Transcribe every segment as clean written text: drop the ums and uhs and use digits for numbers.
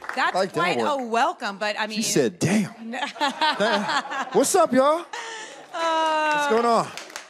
That's like quite that a welcome, but I mean... She said, damn. What's up, y'all? What's going on?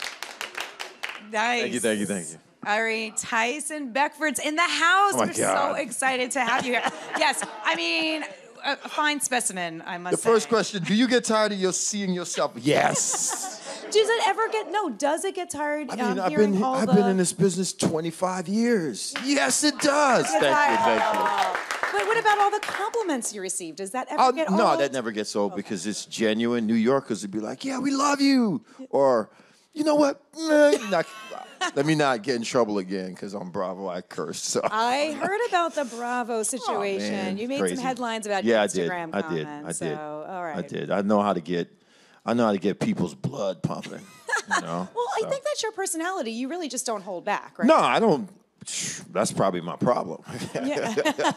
Nice. Thank you. All right, Tyson Beckford's in the house. Oh my We're God. so excited to have you here. Yes, I mean, a fine specimen, I must say. The first question, do you get tired of seeing yourself? Yes. Does it ever does it get tired I mean, I've hearing been in this business 25 years. Yes, it does. Thank you. But what about all the compliments you received? Does that ever get old? No, that never gets old because it's genuine. New Yorkers would be like, yeah, we love you. Or, you know what? Let me not get in trouble again because on Bravo I cursed. So. I heard about the Bravo situation. Man, you made crazy. some headlines about your Instagram I comments. did. So, all right. I did. I know how to get people's blood pumping. You know? Well, I think that's your personality. You really just don't hold back, right? No, I don't. That's probably my problem. Yeah.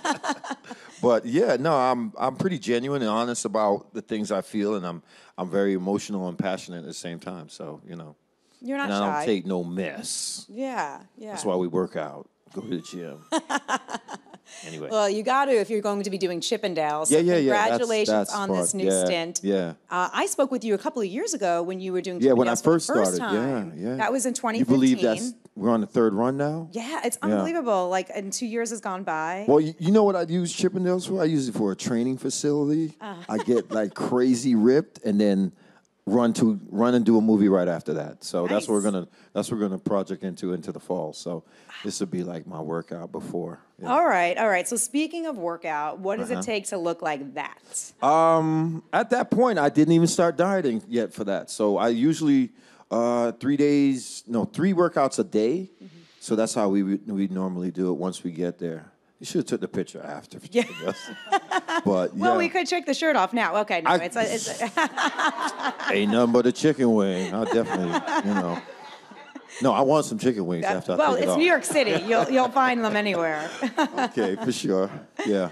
But yeah, no, I'm pretty genuine and honest about the things I feel, and I'm very emotional and passionate at the same time. So you know, You're not and shy. I don't take no mess. Yeah. That's why we work out, go to the gym. Anyway. Well, you got to if you're going to be doing Chippendales. So Yeah. Congratulations That's on this new stint. Yeah. I spoke with you a couple of years ago when you were doing Chippendales. Yeah, when I first for the first started. time. Yeah. That was in 2015. You believe we're on the third run now? Yeah, it's unbelievable. Like, and 2 years has gone by. Well, you know what I use Chippendales for? I use it for a training facility. I get like crazy ripped and then run and do a movie right after that. So that's what we're gonna project into the fall. So this would be like my workout before. Yeah. All right. So speaking of workout, what does it take to look like that? At that point, I didn't even start dieting yet for that. So I usually 3 workouts a day. Mm-hmm. So that's how we normally do it once we get there. You should have took the picture after. Yeah. But Well, we could take the shirt off now. Okay, no, it's ain't nothing but a chicken wing. I definitely, No, I want some chicken wings after I take it off. Well, it's New York City. You'll find them anywhere. Okay, for sure. Yeah.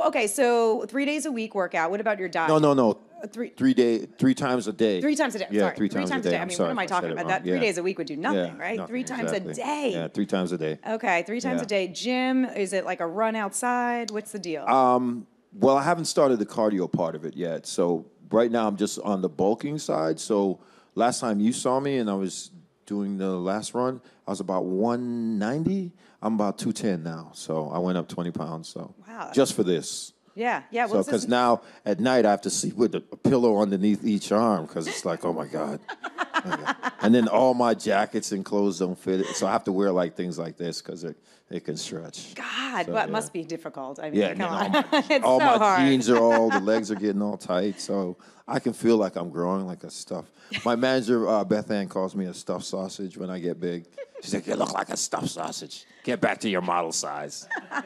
So 3 days a week workout. What about your diet? No. 3 times a day. 3 times a day. Yeah, sorry. 3 times a day. I mean, what am I talking about? That 3 days a week would do nothing, right? Nothing, 3 times exactly. a day. Yeah, 3 times a day. Okay, 3 times a day. Gym, is it like a run outside? What's the deal? Well, I haven't started the cardio part of it yet. So right now I'm just on the bulking side. So last time you saw me and I was doing the last run, I was about 190. I'm about 210 now. So I went up 20 pounds. So wow. Just for this. Yeah. So because now at night I have to sleep with a pillow underneath each arm because it's like, oh my God. Okay. And then all my jackets and clothes don't fit. So I have to wear like things like this because it can stretch. God, so, well, it must be difficult. I mean, yeah, come on. It's all so my hard. jeans are the legs are getting all tight. So I can feel like I'm growing like a stuffed. My manager, Beth Ann, calls me a stuffed sausage when I get big. She's like, you look like a stuffed sausage. Get back to your model size.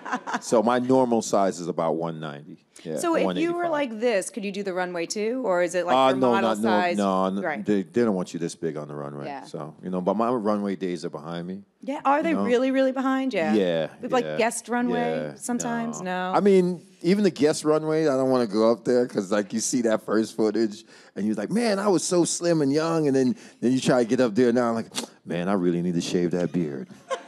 So my normal size is about 190. Yeah, so if you were like this, could you do the runway too? Or is it like your model size? No, right. they don't want you this big on the runway. Yeah. So, but my runway days are behind me. Yeah, are they really, really behind you? Yeah. With like guest runway sometimes? No. I mean, even the guest runway, I don't want to go up there because like you see that first footage and you're like, man, I was so slim and young. And then you try to get up there now, I'm like, man, I really need to shave that beard.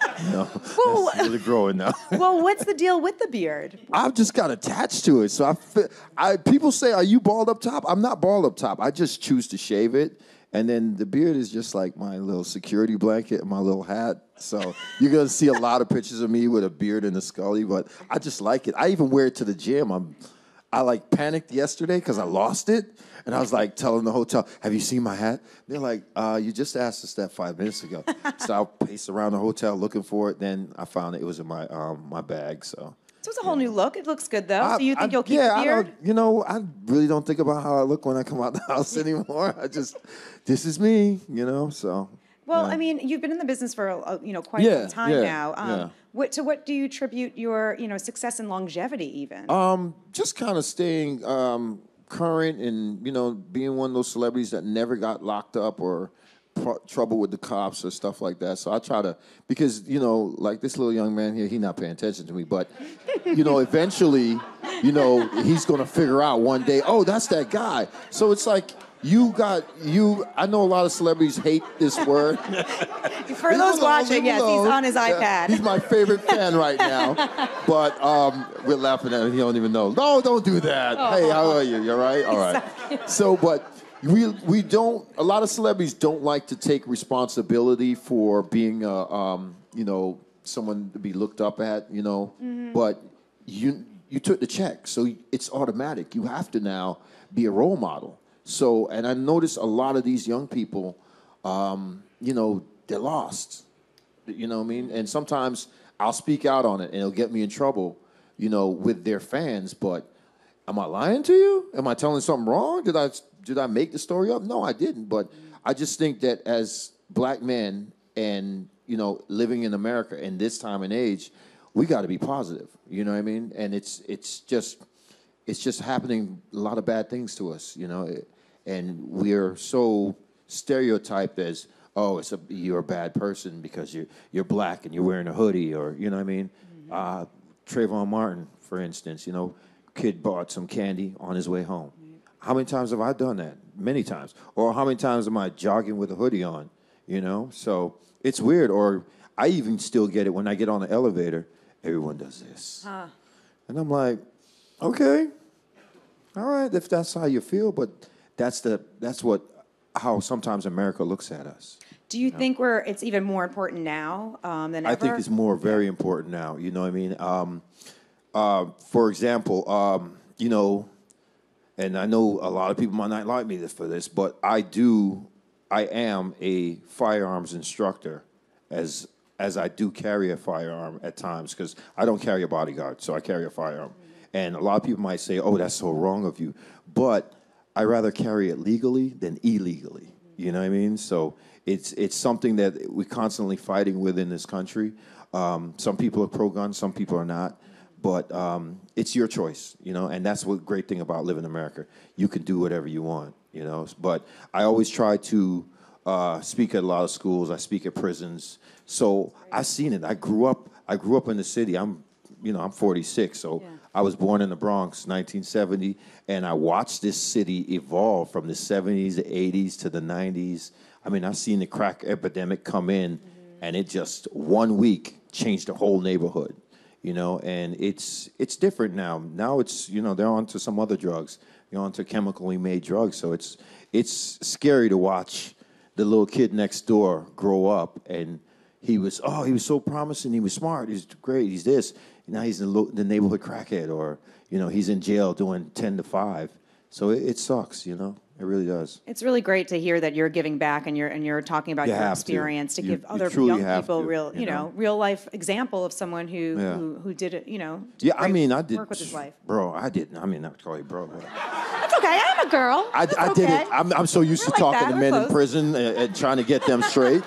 It's really growing now. Well, what's the deal with the beard? I've just got attached to it. So people say, are you bald up top? I'm not bald up top. I just choose to shave it. And then the beard is just like my little security blanket and my little hat. So you're going to see a lot of pictures of me with a beard and a scully, but I just like it. I even wear it to the gym. I like panicked yesterday because I lost it. And I was like telling the hotel, have you seen my hat? They're like, you just asked us that 5 minutes ago. So I paced around the hotel looking for it. Then I found it was in my my bag. So it's a whole new look. It looks good, though. So you think you'll keep the beard? I really don't think about how I look when I come out the house anymore. This is me, so. Well, I mean, you've been in the business for quite a long time now. To what do you attribute your success and longevity even? Just kind of staying current and being one of those celebrities that never got locked up or trouble with the cops or stuff like that. So I try to, because like this little young man here, he's not paying attention to me, but eventually he's going to figure out one day, oh, that's that guy. So it's like I know a lot of celebrities hate this word. For those watching, yes, he's on his iPad. Yeah, he's my favorite fan right now. But we're laughing at him. He don't even know. No, don't do that. Oh. Hey, how are you? You all right? All right. So, but we don't, a lot of celebrities don't like to take responsibility for being, someone to be looked up at, But you took the check, so it's automatic. You have to now be a role model. So, and I notice a lot of these young people, they're lost. You know what I mean? And sometimes I'll speak out on it, and it'll get me in trouble, with their fans. But am I lying to you? Am I telling something wrong? Did I make the story up? No, I didn't. But I just think that as black men and, living in America in this time and age, we got to be positive. You know what I mean? And it's just happening a lot of bad things to us, and we're so stereotyped as, oh, you're a bad person because you're black and you're wearing a hoodie, or you know what I mean. Trayvon Martin, for instance, kid bought some candy on his way home. How many times have I done that? Many times. Or how many times am I jogging with a hoodie on? So it's weird. Or I even still get it when I get on the elevator. Everyone does this, and I'm like, okay, all right, if that's how you feel, but that's how sometimes America looks at us. Do you think it's even more important now than ever? I think it's very important now. You know what I mean? For example, and I know a lot of people might not like me for this, but I am a firearms instructor as I do carry a firearm at times, because I don't carry a bodyguard, so I carry a firearm. And a lot of people might say, oh, that's so wrong of you. But I rather carry it legally than illegally. You know what I mean? So it's something that we're constantly fighting with in this country. Some people are pro-gun, some people are not. But it's your choice, and that's what great thing about living in America. You can do whatever you want, But I always try to speak at a lot of schools. I speak at prisons. So I've seen it. I grew up in the city. I'm 46, so yeah. I was born in the Bronx, 1970, and I watched this city evolve from the 70s, the 80s to the 90s. I mean, I've seen the crack epidemic come in, and it just 1 week changed the whole neighborhood, and it's different now. Now it's, they're on to some other drugs. They're on to chemically made drugs, so it's scary to watch the little kid next door grow up, and he was so promising. He was smart. He's great. He's this. Now he's the neighborhood crackhead, or he's in jail doing 10 to 5. So it sucks. It really does. It's really great to hear that you're giving back and you're talking about your experience to give other young people real life example of someone who did it. Yeah, I mean, I did work with his life. Bro, I didn't. I mean, not call you bro. But that's okay. I'm a girl. I did it. I'm so used to talking to men in prison and trying to get them straight.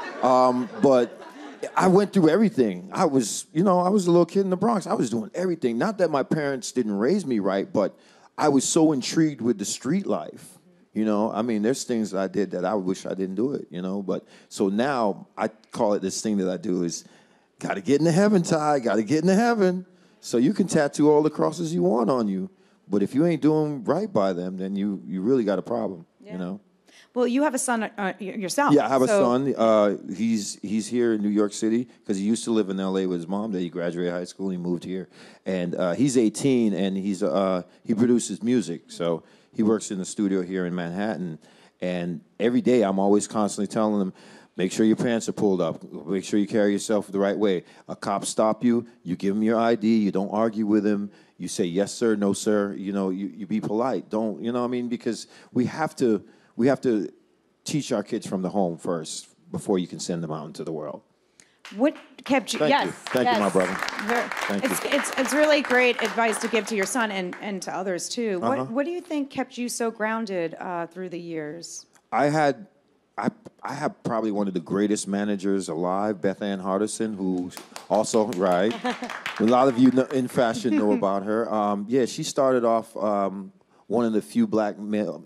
But I went through everything. I was a little kid in the Bronx. I was doing everything. Not that my parents didn't raise me right, but I was so intrigued with the street life. I mean, there's things that I did that I wish I didn't do it, But so now I call it, this thing that I do is, got to get into heaven, Ty. Got to get into heaven. So you can tattoo all the crosses you want on you. But if you ain't doing right by them, then you really got a problem, Well, you have a son yourself. Yeah, I have a son. He's here in New York City because he used to live in L.A. with his mom. Then he graduated high school and he moved here. And he's 18 and he produces music. So he works in the studio here in Manhattan. And every day I'm always constantly telling him, make sure your pants are pulled up. Make sure you carry yourself the right way. A cop stop you, you give him your ID. You don't argue with him. You say yes, sir, no, sir. You be polite. Don't, because we have to teach our kids from the home first before you can send them out into the world. What kept you? Thank you, my brother. Thank you. It's really great advice to give to your son and to others too. What do you think kept you so grounded through the years? I have probably one of the greatest managers alive, Beth Ann Hardison, who's also right. A lot of you in fashion know about her. She started off one of the few black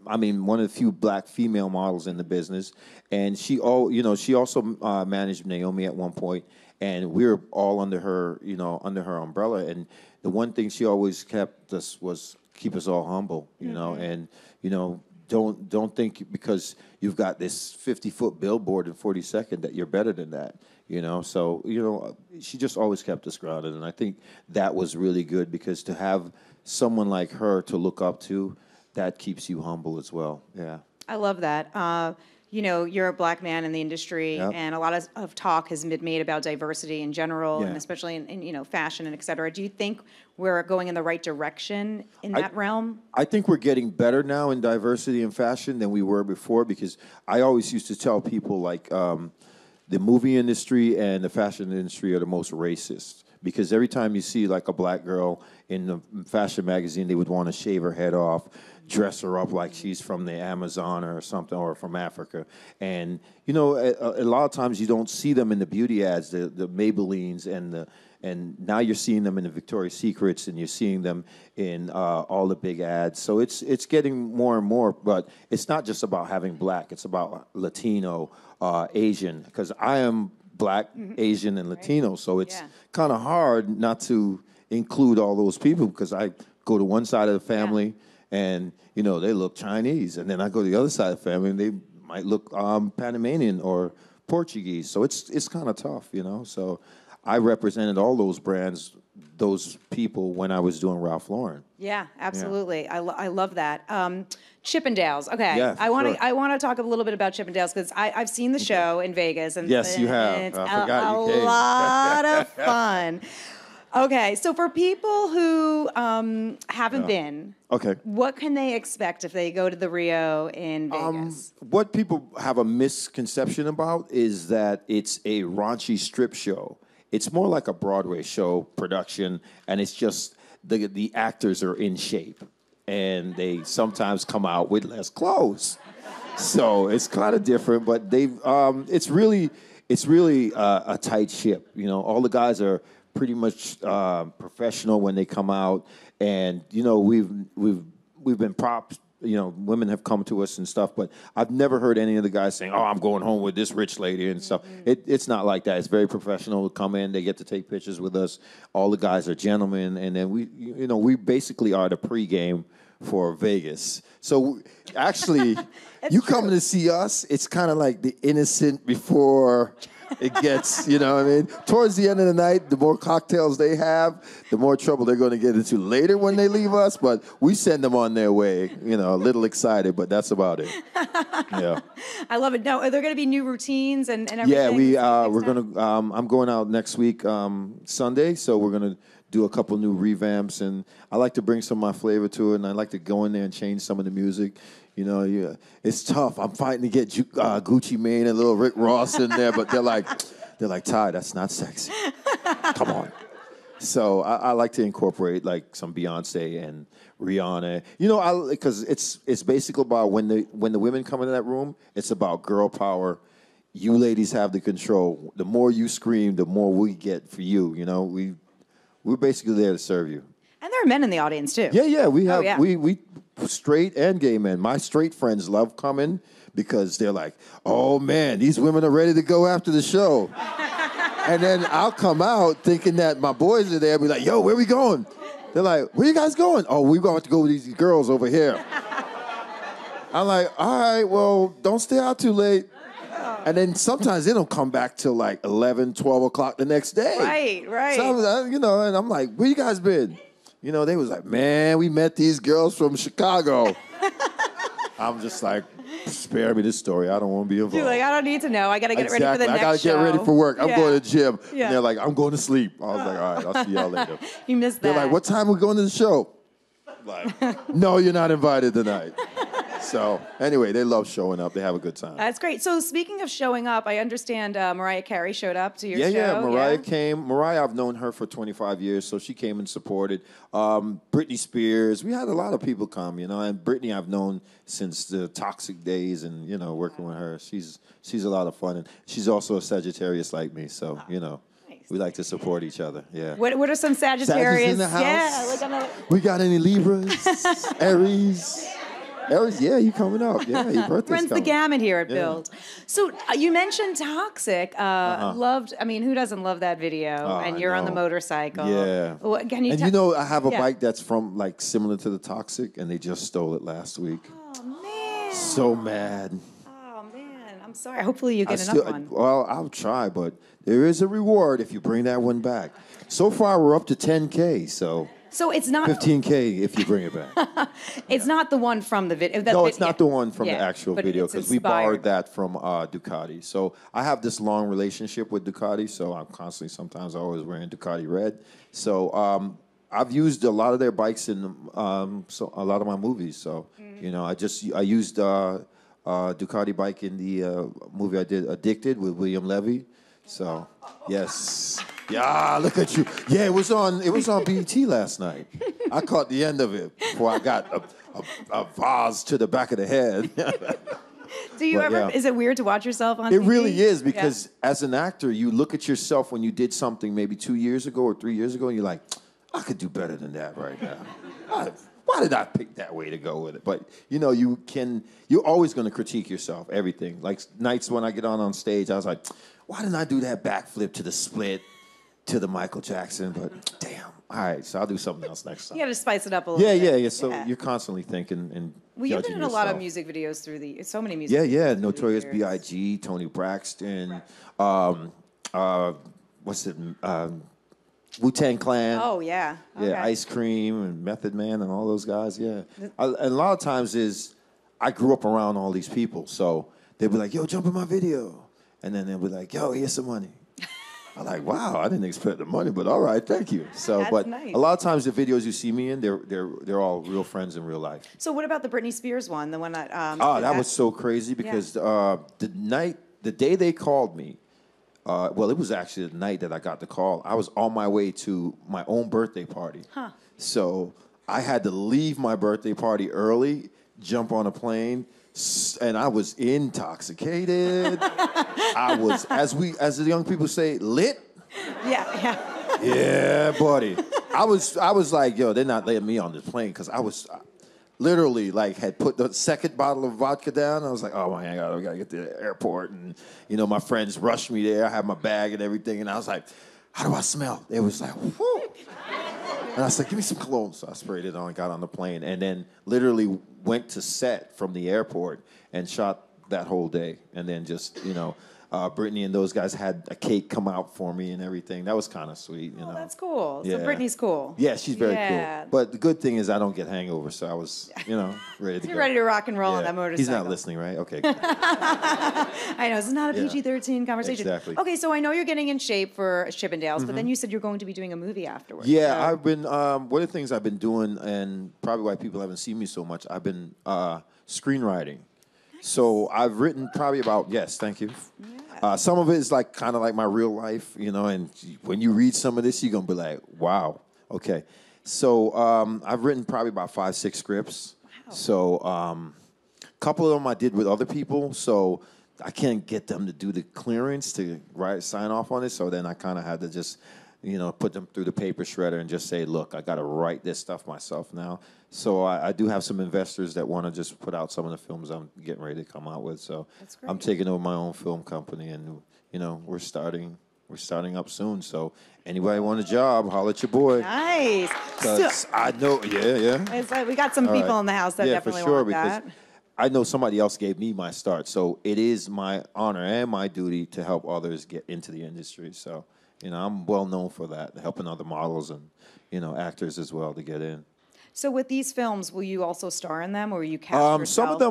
female models in the business, and she also managed Naomi at one point, and we were all under her umbrella. And the one thing she always kept us was keep us all humble, and don't think because you've got this 50-foot billboard in 42nd that you're better than that, you know. So, you know, she just always kept us grounded, and I think that was really good because to have someone like her to look up to, that keeps you humble as well. Yeah. I love that. You know, you're a black man in the industry, and a lot of talk has been made about diversity in general, and especially in, you know, fashion and et cetera. Do you think we're going in the right direction in that realm? I think we're getting better now in diversity in fashion than we were before, because I always used to tell people, like, the movie industry and the fashion industry are the most racist, because every time you see like a black girl in the fashion magazine, they would want to shave her head off, dress her up like she's from the Amazon or something, or from Africa. And, you know, a lot of times you don't see them in the beauty ads, the Maybellines, and now you're seeing them in the Victoria's Secrets, and you're seeing them in all the big ads. So it's getting more and more, but it's not just about having black. It's about Latino, Asian, because I am black, Asian, and Latino. So it's kind of hard not to include all those people, because I go to one side of the family and, you know, they look Chinese. And then I go to the other side of the family and they might look Panamanian or Portuguese. So it's kind of tough, you know. So I represented all those brands, those people, when I was doing Ralph Lauren. Yeah, absolutely. Yeah. I love that. Chippendales. Okay, yeah, I want to talk a little bit about Chippendales, because I've seen the show in Vegas, and yes, you have. And it's I forgot you came. A lot of fun. Okay, so for people who haven't been, what can they expect if they go to the Rio in Vegas? What people have a misconception about is that it's a raunchy strip show. It's more like a Broadway show production, and it's just the actors are in shape, and they sometimes come out with less clothes. So it's kind of different, but it's really a tight ship. You know, all the guys are pretty much professional when they come out, and you know we've been props. You know, women have come to us and stuff, but I've never heard any of the guys saying, "Oh, I'm going home with this rich lady" and stuff. It's not like that. It's very professional. Come in, they get to take pictures with us. All the guys are gentlemen, and then we basically are the pregame for Vegas. So actually, you come to see us, it's kind of like the innocent before it gets, you know what I mean? Towards the end of the night, the more cocktails they have, the more trouble they're going to get into later when they leave us. But we send them on their way, you know, a little excited, but that's about it. Yeah. I love it. Now, are there going to be new routines and everything? Yeah, we're going to, I'm going out next week, Sunday, so we're going to do a couple new revamps, and I like to bring some of my flavor to it, and I like to go in there and change some of the music. You know, it's tough. I'm fighting to get Gucci Mane and little Rick Ross in there, but they're like, Ty, that's not sexy. Come on. So I like to incorporate like some Beyonce and Rihanna. You know, because it's basically about when the women come into that room, it's about girl power. You ladies have the control. The more you scream, the more we get for you. You know, we're basically there to serve you. And there are men in the audience too. Yeah, we have we straight and gay men. My straight friends love coming because they're like, "Oh man, these women are ready to go after the show." And then I'll come out thinking that my boys are there, and be like, "Yo, where we going?" They're like, "Where you guys going?" "Oh, we're going to go with these girls over here." I'm like, "All right, well, don't stay out too late." And then sometimes they don't come back till like 11, 12 o'clock the next day. Right. So, you know, and I'm like, "Where you guys been?" You know, they was like, "Man, we met these girls from Chicago." I'm just like, spare me this story. I don't want to be involved. You're like, I don't need to know. I got to get ready for the next show. I got to get ready for work. I'm going to the gym. Yeah. And they're like, "I'm going to sleep." I was like, "All right, I'll see y'all later." You missed that. They're like, "What time are we going to the show?" Like, "No, you're not invited tonight." So anyway, they love showing up. They have a good time. That's great. So speaking of showing up, I understand Mariah Carey showed up to your show. Yeah, Mariah came. Mariah, I've known her for 25 years, so she came and supported. Britney Spears. We had a lot of people come, you know, and Britney I've known since the Toxic days, and, you know, working with her. She's a lot of fun, and she's also a Sagittarius like me, so, you know. We like to support each other, yeah. What are some Sagittarius? In the house? Yeah. We got any Libras? Aries? Aries, yeah, you coming up. Yeah, your birthday's runs coming. The gamut here at Build. So you mentioned Toxic. Loved. I mean, who doesn't love that video? And you're on the motorcycle. Yeah. Can you? And you know, I have a bike that's from like similar to the Toxic, and they just stole it last week. Oh man. man. So mad. Oh, man. I'm sorry. Hopefully you get another one. Well, I'll try, but there is a reward if you bring that one back. So far, we're up to 10K, so it's not 15K if you bring it back. it's not the one from the video. No, it's not the one from the actual video because we borrowed that from Ducati. So I have this long relationship with Ducati, so I'm constantly, sometimes always wearing Ducati red. So I've used a lot of their bikes in so a lot of my movies. So you know, I used Ducati bike in the movie I did, Addicted, with William Levy. So yes. Yeah, look at you. Yeah, it was on BET last night. I caught the end of it before I got a vase to the back of the head. Do you ever, is it weird to watch yourself on TV? It TV? really is, because as an actor, you look at yourself when you did something maybe 2 years ago or 3 years ago, and you're like, I could do better than that right now. Why did I pick that way to go with it? But, you know, you're always going to critique yourself, everything. Like nights when I get on stage, I was like, why didn't I do that backflip to the split, to the Michael Jackson? But damn. All right, so I'll do something else next time. You got to spice it up a little bit. Yeah. So you're constantly thinking and well, you've been in yourself. A lot of music videos so many music videos. Yeah. Notorious B.I.G., Tony Braxton, what's it, Wu-Tang Clan. Oh, yeah. Okay. Yeah, Ice Cream and Method Man and all those guys, yeah. And a lot of times I grew up around all these people, so they'd be like, yo, jump in my video. And then they'll be like, yo, here's some money. I'm like, wow, I didn't expect the money, but all right, thank you. So, That's nice. A lot of times the videos you see me in, they're all real friends in real life. So what about the Britney Spears one, the one that? That was so crazy because the day they called me, well, it was actually the night that I got the call. I was on my way to my own birthday party. Huh. So I had to leave my birthday party early, jump on a plane, and I was intoxicated. I was, as the young people say, lit. Yeah. Yeah, buddy. I was like, yo, they're not letting me on this plane because I was literally like had put the second bottle of vodka down. I was like, oh my God, I gotta get to the airport, and you know my friends rushed me there. I had my bag and everything, and I was like, how do I smell? It was like, whoo. And I said, give me some cologne. So I sprayed it on, got on the plane, and then literally went to set from the airport and shot that whole day. And then just, you know, Brittany and those guys had a cake come out for me and everything. That was kind of sweet, you know. That's cool. Yeah. So Brittany's cool. Yeah, she's very cool. But the good thing is I don't get hangovers, so I was, you know, ready to go. You're ready to rock and roll on that motorcycle. He's not listening, right? Okay. I know, this is not a PG-13 conversation. Exactly. Okay, so I know you're getting in shape for Chippendales, but then you said you're going to be doing a movie afterwards. Yeah, so. I've been, one of the things I've been doing, and probably why people haven't seen me so much, I've been screenwriting. Nice. So I've written probably about, yes, thank you. Yeah. Some of it is like kind of like my real life, you know, and when you read some of this, you're going to be like, wow, okay. So I've written probably about 5-6 scripts. Wow. So a couple of them I did with other people, so I can't get them to do the clearance to sign off on it, so then I kind of had to just, you know, put them through the paper shredder and just say, look, I got to write this stuff myself now. So I do have some investors that want to just put out some of the films I'm getting ready to come out with. So I'm taking over my own film company, and you know we're starting up soon. So anybody want a job, holler at your boy. Nice. Because I know, yeah. It's like we got some people in the house that definitely want that. I know somebody else gave me my start, so it is my honor and my duty to help others get into the industry. So, you know, I'm well known for that, helping other models and, you know, actors as well to get in. So with these films, will you also star in them, or will you cast yourself? Some of them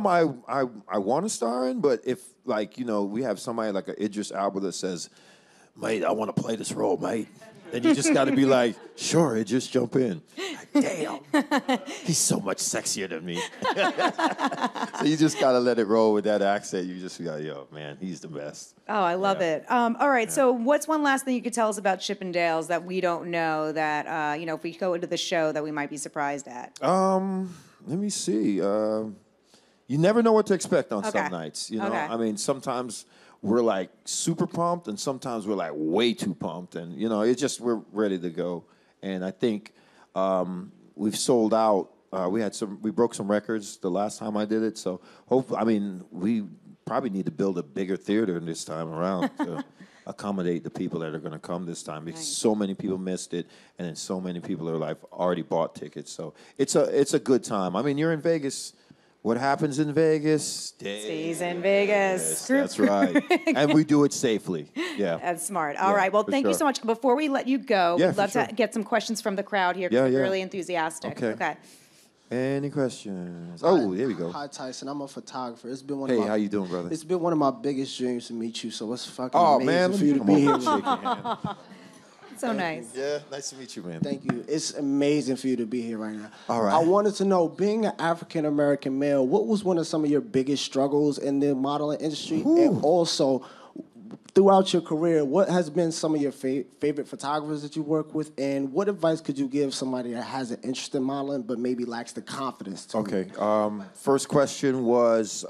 I want to star in, but if, like, you know, we have somebody like a Idris Elba that says, mate, I want to play this role, mate. Then you just got to be like, sure, just jump in. Like, damn, he's so much sexier than me. So you just got to let it roll with that accent. You just got, yo, man, he's the best. Oh, I love it. All right, so what's one last thing you could tell us about Chippendales that we don't know that, you know, if we go into the show that we might be surprised at? Let me see. You never know what to expect on some nights. You know, I mean, sometimes we're like super pumped, and sometimes we're like way too pumped, and you know, it's just we're ready to go. And I think we've sold out. We broke some records the last time I did it. So I mean, we probably need to build a bigger theater this time around to accommodate the people that are going to come this time, because so many people missed it, and then so many people are like already bought tickets. So it's a good time. I mean, you're in Vegas. What happens in Vegas stays in Vegas. That's right. And we do it safely. Yeah. That's smart. All right. Well, thank you so much. Before we let you go, we'd love to get some questions from the crowd here because they're really enthusiastic. Okay. Any questions? Oh, there we go. Hi, Tyson. I'm a photographer. It's been how you doing, brother? It's been one of my biggest dreams to meet you, so it's fucking amazing for you to be here. Shake your hand. So nice. Yeah, nice to meet you, man. Thank you. It's amazing for you to be here right now. All right. I wanted to know, being an African-American male, what was one of some of your biggest struggles in the modeling industry? Ooh. And also, throughout your career, what has been some of your favorite photographers that you work with? And what advice could you give somebody that has an interest in modeling but maybe lacks the confidence to? Okay. First question was,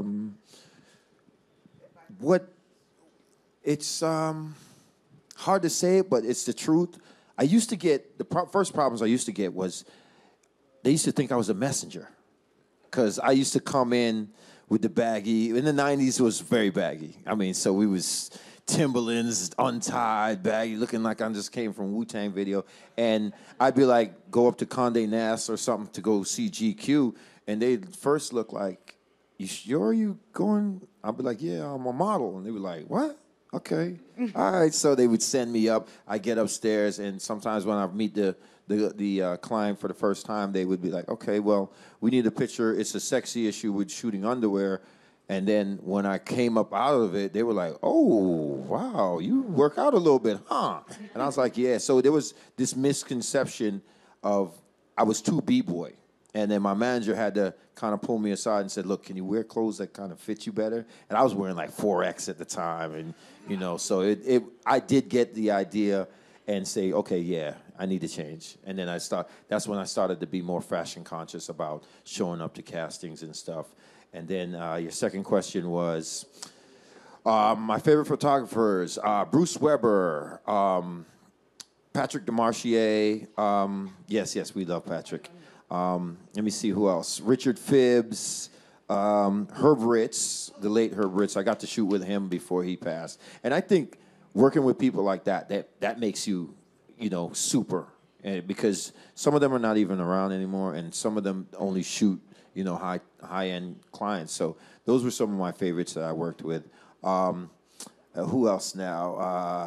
it's hard to say it, but it's the truth. I used to get, first problems I used to get was, they used to think I was a messenger. Because I used to come in with the baggy. In the 90s, it was very baggy. I mean, so we was Timberlands, untied, baggy, looking like I just came from Wu-Tang video. And I'd be like, go up to Condé Nast or something to go see GQ, and they'd first look like, you sure you going? I'd be like, yeah, I'm a model. And they were like, what? Okay. All right. So they would send me up. I get upstairs, and sometimes when I meet the client for the first time, they would be like, okay, well, we need a picture. It's a sexy issue with shooting underwear. And then when I came up out of it, they were like, oh, wow, you work out a little bit, huh? And I was like, yeah. So there was this misconception of I was too B-boy. And then my manager had to kind of pull me aside and said, look, can you wear clothes that kind of fit you better? And I was wearing like 4X at the time. And, you know, so I did get the idea and say, okay, yeah, I need to change. And then that's when I started to be more fashion conscious about showing up to castings and stuff. And then your second question was my favorite photographers, Bruce Weber, Patrick DeMarchier. Yes, we love Patrick. Let me see who else. Richard Phibbs, Herb Ritz, the late Herb Ritz. I got to shoot with him before he passed. And I think working with people like that makes you, super. Because some of them are not even around anymore, and some of them only shoot, high-end clients. So those were some of my favorites that I worked with. Who else now?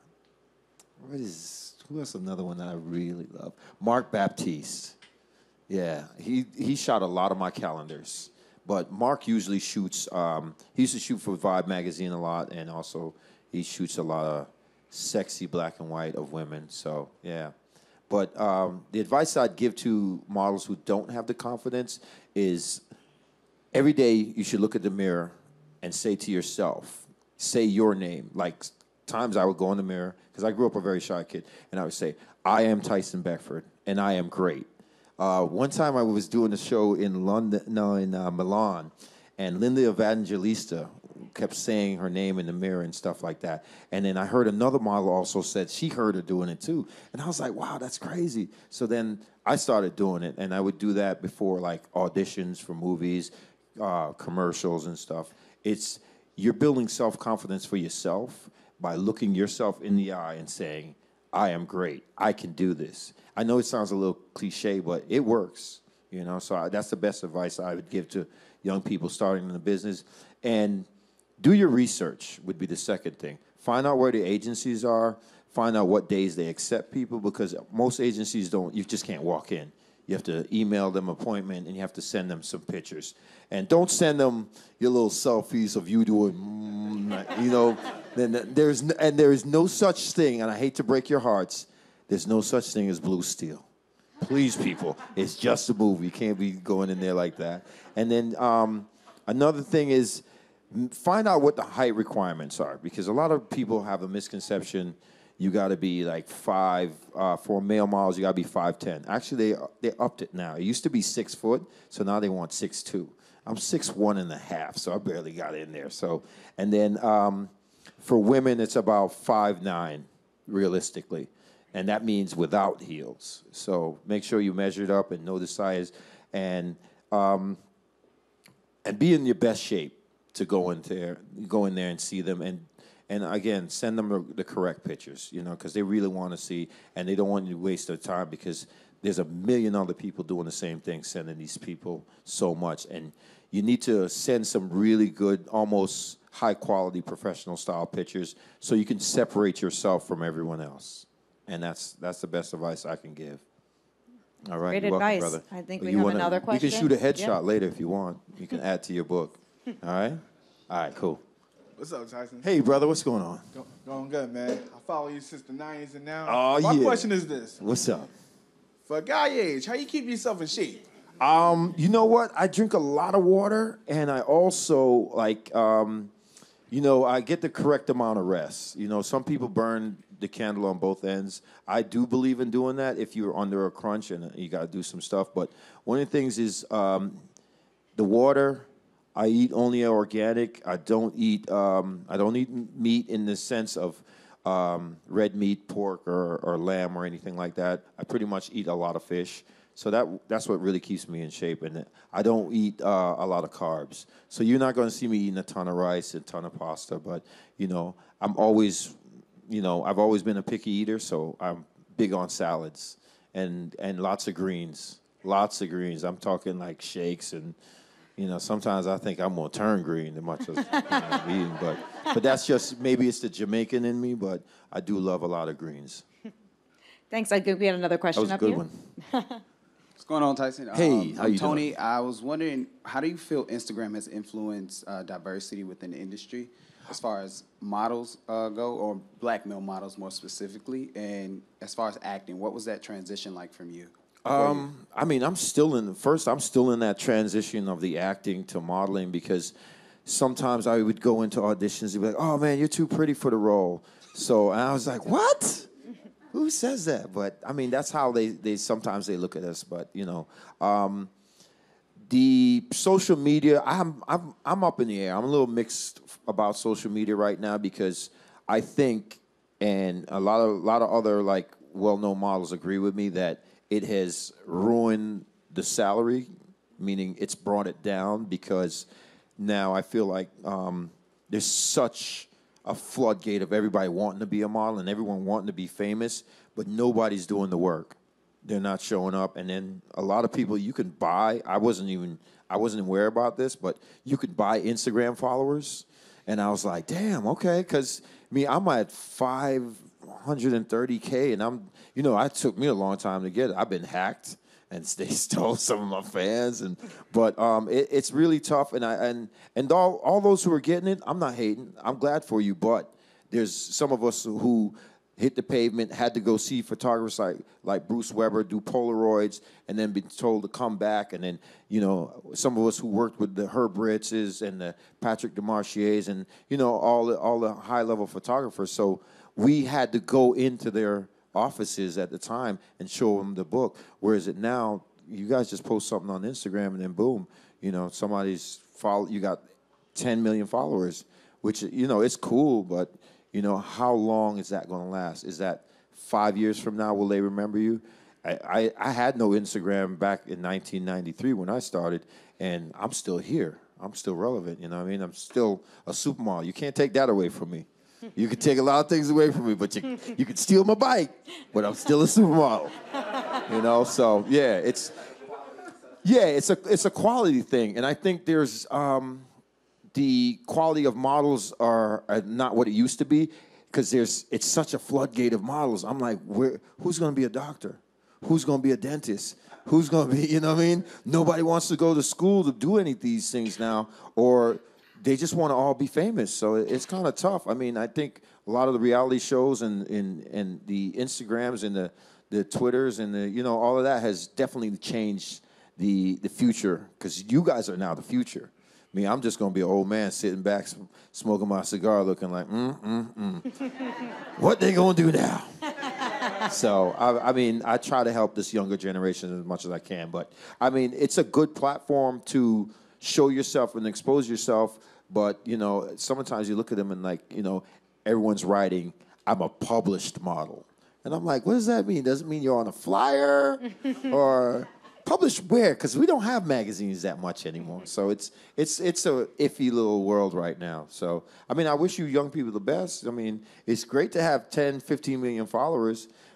Who else another one that I really love? Mark Baptiste. Yeah, he shot a lot of my calendars. But Mark usually shoots, he used to shoot for Vibe magazine a lot, and also he shoots a lot of sexy black and white of women, so yeah. But the advice I'd give to models who don't have the confidence is every day you should look at the mirror and say to yourself, say your name. Like times I would go in the mirror, because I grew up a very shy kid, and I would say, I am Tyson Beckford, and I am great. One time I was doing a show in Milan, and Linda Evangelista kept saying her name in the mirror and stuff like that. And then I heard another model also said she heard her doing it too. And I was like, wow, that's crazy. So then I started doing it, and I would do that before like auditions for movies, commercials and stuff. You're building self-confidence for yourself by looking yourself in the eye and saying, I am great. I can do this. I know it sounds a little cliche, but it works. So that's the best advice I would give to young people starting in the business. And do your research would be the second thing. Find out where the agencies are. Find out what days they accept people, because most agencies you just can't walk in. You have to email them an appointment, and you have to send them some pictures. And don't send them your little selfies of you doing, Then there is no such thing, and I hate to break your hearts, there's no such thing as blue steel. Please, people, it's just a movie. You can't be going in there like that. And then another thing is find out what the height requirements are, because a lot of people have a misconception you got to be like 5, for male models, you got to be 5'10". Actually, they upped it now. It used to be 6 foot, so now they want 6'2". I'm 6'1.5", so I barely got in there. So, and then for women, it's about 5'9", realistically. And that means without heels. So make sure you measure it up and know the size, and be in your best shape to go in there and see them. And again, send them the correct pictures, because they really want to see, and they don't want you to waste their time, because there's a million other people doing the same thing, sending these people so much. And you need to send some really good, almost high-quality professional style pictures so you can separate yourself from everyone else. And that's the best advice I can give. All right, Great you're advice. welcome, brother. I think Well, we have another We can question. shoot a headshot Yeah. later if you want. You can add to your book. All right? All right, cool. What's up, Tyson? Hey, brother, what's going on? Going good, man. I follow you since the 90s and now. Oh, My yeah. question is this. What's up? For a guy your age, how you keep yourself in shape? You know what? I drink a lot of water, and I also, like, I get the correct amount of rest. You know, some people burn the candle on both ends. I do believe in doing that if you're under a crunch and you got to do some stuff. But one of the things is the water. I eat only organic. I don't eat meat in the sense of red meat, pork, or lamb or anything like that. I pretty much eat a lot of fish. So that's what really keeps me in shape. And I don't eat a lot of carbs. So you're not going to see me eating a ton of rice, a ton of pasta. But, I'm always, I've always been a picky eater. So I'm big on salads and lots of greens. Lots of greens. I'm talking like shakes and, sometimes I think I'm going to turn green as much as I'm eating. But that's just, maybe it's the Jamaican in me, but I do love a lot of greens. Thanks. I think we had another That question was a up good here. one. What's going on, Tyson? Hey, how I'm you Tony. doing? I was wondering, how do you feel Instagram has influenced diversity within the industry, as far as models go, or black male models more specifically, and as far as acting, what was that transition like from you? I'm still in that transition of the acting to modeling because sometimes I would go into auditions and be like, oh man, you're too pretty for the role. So and I was like, what? Who says that? But that's how they sometimes they look at us. But the social media, I'm up in the air. I'm a little mixed about social media right now because I think, and a lot of other like well-known models agree with me that it has ruined the salary, meaning it's brought it down because now I feel like there's such a floodgate of everybody wanting to be a model and everyone wanting to be famous, but nobody's doing the work. They're not showing up. And then a lot of people you can buy, I wasn't aware about this, but you could buy Instagram followers. And I was like, damn, okay, because I'm at 530K and it took me a long time to get it. I've been hacked and they stole some of my fans, but it's really tough. And all those who are getting it, I'm not hating. I'm glad for you, but there's some of us who hit the pavement, had to go see photographers like Bruce Weber do Polaroids, and then be told to come back. And then some of us who worked with the Herb Ritzes and the Patrick DeMarchiers, and all the high level photographers. So we had to go into their offices at the time and show them the book. Whereas now, you guys just post something on Instagram and then boom, somebody's you got 10 million followers, which it's cool, but how long is that going to last? Is that 5 years from now? Will they remember you? I had no Instagram back in 1993 when I started, and I'm still here. I'm still relevant. I'm still a supermodel. You can't take that away from me. You can take a lot of things away from me, but you can steal my bike, but I'm still a supermodel. So yeah, it's a quality thing, and I think there's the quality of models are not what it used to be because it's such a floodgate of models. I'm like, who's going to be a doctor? Who's going to be a dentist? Who's going to be, Nobody wants to go to school to do any of these things now, or they just want to all be famous. So it's kind of tough. I think a lot of the reality shows and the Instagrams and the Twitters and all of that has definitely changed the future because you guys are now the future. I'm just going to be an old man sitting back, smoking my cigar, looking like, what they going to do now? So, I try to help this younger generation as much as I can. But, it's a good platform to show yourself and expose yourself. But, sometimes you look at them and, everyone's writing, I'm a published model. And I'm like, what does that mean? Does it mean you're on a flyer? Or published where? Because we don't have magazines that much anymore. So it's a iffy little world right now. So, I wish you young people the best. It's great to have 10, 15 million followers,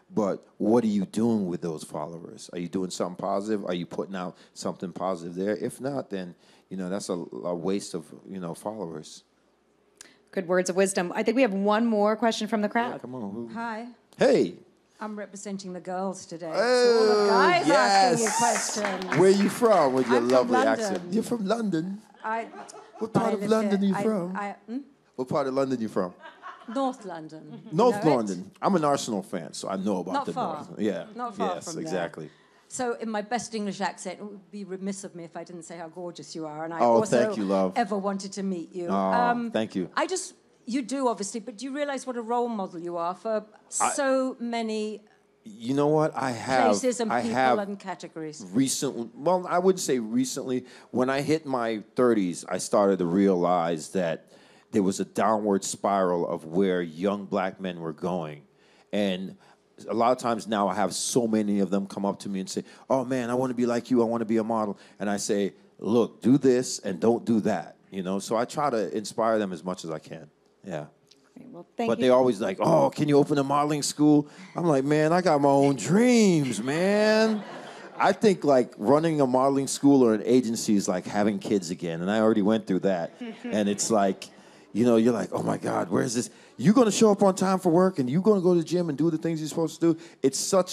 But what are you doing with those followers? Are you doing something positive? Are you putting out something positive there? If not, then, that's a waste of, followers. Good words of wisdom. I think we have one more question from the crowd. Yeah, come on. Hi, Hey. I'm representing the girls today. Oh, So all the guys asking you yes. questions. Where you from with your I'm from lovely London. accent? You're from London? I, What part I of live London are here. you from? What part of London you from? North London. North Know it? London. I'm an Arsenal fan, so I know about Not the far. North. Yeah. Not far yes, from there. exactly. So in my best English accent, it would be remiss of me if I didn't say how gorgeous you are. And I Oh, also thank you, love. ever wanted to meet you. Oh, thank you. You do, obviously, but do you realize what a role model you are for so many You know what? I have. places and people and categories? Recently, well, I wouldn't say recently. When I hit my 30s, I started to realize that there was a downward spiral of where young black men were going. And a lot of times now I have so many of them come up to me and say, oh man, I want to be like you. I want to be a model. And I say, look, do this and don't do that. So I try to inspire them as much as I can. Yeah. Well, thank But you. they always like, oh, can you open a modeling school? I'm like, man, I got my own dreams, man. I think like running a modeling school or an agency is like having kids again. And I already went through that. And it's like, you're like, oh my God, where's this? You're going to show up on time for work and you're going to go to the gym and do the things you're supposed to do. It's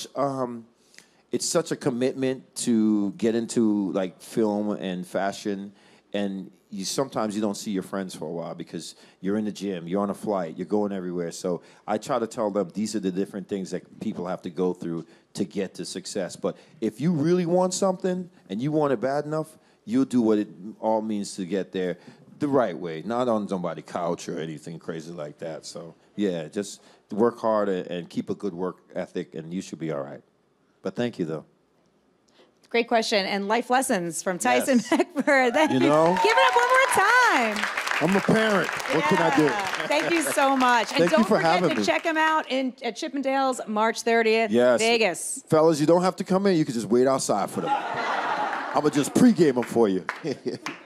such a commitment to get into like film and fashion. And sometimes you don't see your friends for a while because you're in the gym, you're on a flight, you're going everywhere. So I try to tell them these are the different things that people have to go through to get to success. But if you really want something and you want it bad enough, you'll do what it all means to get there the right way, not on somebody's couch or anything crazy like that. So yeah, just work hard and keep a good work ethic and you should be all right. But thank you though. Great question. And life lessons from Tyson Yes. Beckford. You know? Give it up one more time. I'm a parent. What can I do? Thank you so much. And Thank you don't for forget having to me. check him out at Chippendales, March 30th, Yes. Vegas. Fellas, you don't have to come in. You can just wait outside for them. I'm going to just pregame them for you.